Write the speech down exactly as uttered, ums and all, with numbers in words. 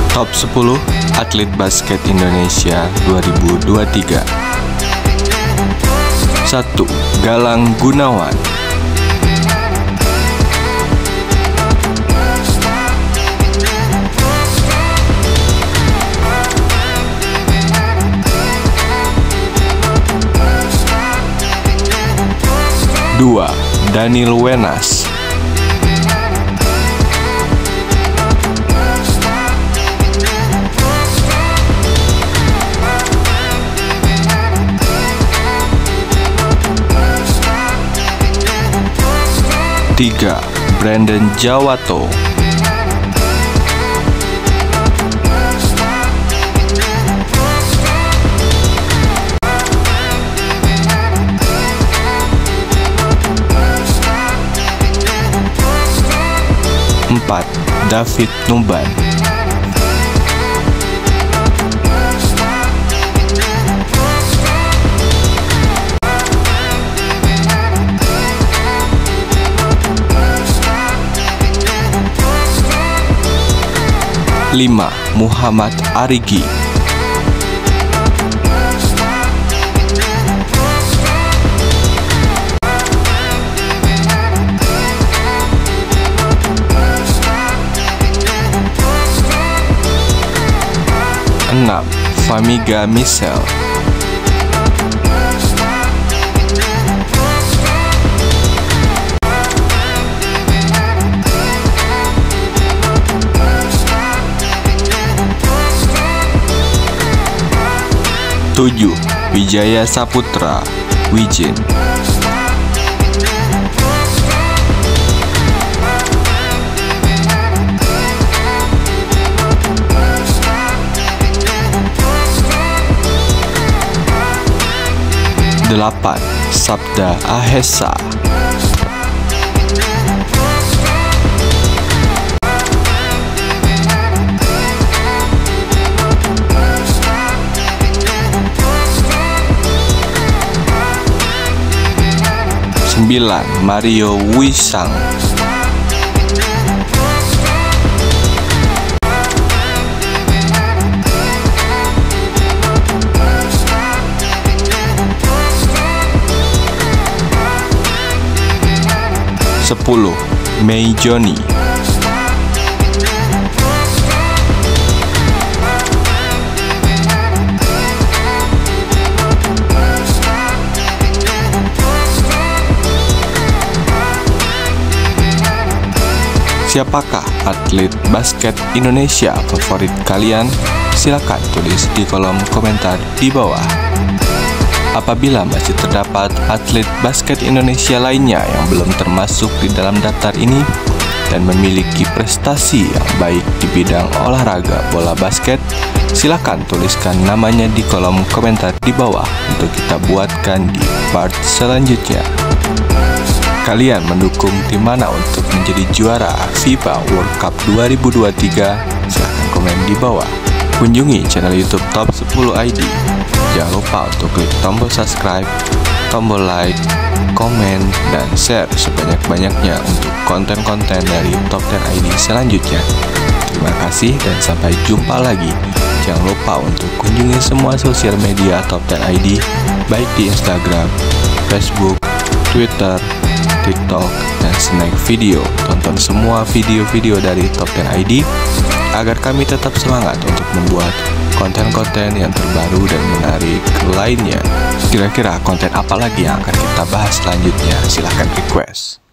Top sepuluh Atlet Basket Indonesia dua ribu dua puluh tiga. satu. Galang Gunawan. Dua. Daniel Wenas. Tiga. Brandon Jawato. Empat. David Nuban. Lima. Muhammad Arigi. Enam. Famiga Michelle. Tujuh. Wijaya Saputra Wijin. Delapan. Sabda Ahesa. Sembilan. Mario Wisang. Sepuluh. Mei Joni. Siapakah atlet basket Indonesia favorit kalian? Silakan tulis di kolom komentar di bawah. Apabila masih terdapat atlet basket Indonesia lainnya yang belum termasuk di dalam daftar ini dan memiliki prestasi yang baik di bidang olahraga bola basket, silakan tuliskan namanya di kolom komentar di bawah untuk kita buatkan di part selanjutnya. Kalian mendukung tim mana untuk menjadi juara FIBA World Cup dua ribu dua puluh tiga? Silahkan komen di bawah. Kunjungi channel YouTube Top sepuluh I D. Jangan lupa untuk klik tombol subscribe, tombol like, komen, dan share sebanyak-banyaknya untuk konten-konten dari Top sepuluh I D selanjutnya. Terima kasih dan sampai jumpa lagi. Jangan lupa untuk kunjungi semua sosial media Top sepuluh I D, baik di Instagram, Facebook, Twitter, TikTok, dan Snack Video. Tonton semua video-video dari Top sepuluh I D agar kami tetap semangat untuk membuat konten-konten yang terbaru dan menarik lainnya. Kira-kira konten apa lagi yang akan kita bahas selanjutnya? Silahkan request.